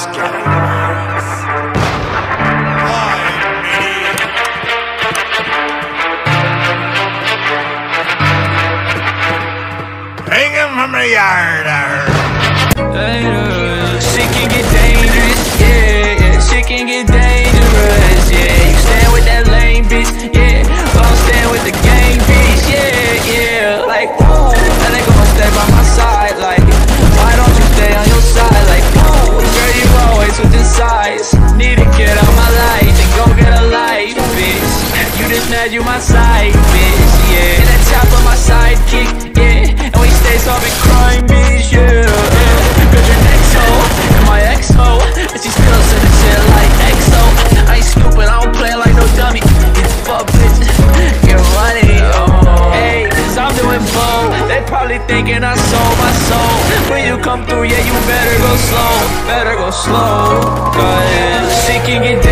Hang him from the yard. Shit can get dangerous, yeah. Shit can get dangerous, yeah. You stand with that lame bitch, yeah. Well, I'm staying with the gang bitch, yeah. Like, ooh, that nigga gon' stay by my side. Like, why don't you stay on your side? Like, ooh, girl, you always switching sides. Need to get out my life and go get a life, bitch. You just mad, you my side, bitch, yeah. And that top of my sidekick, yeah. And we stay solving crime, bitch, yeah. Cause your next hoe and my ex-hoe, and she still sending shit like EXO. I ain't stupid, I don't play like no dummy. Get fuck, bitch, get money, oh. Hey, cause I'm doing both. They probably thinking I sold my soul. When you come through, yeah, you better go slow. Better go slow, cause shit can get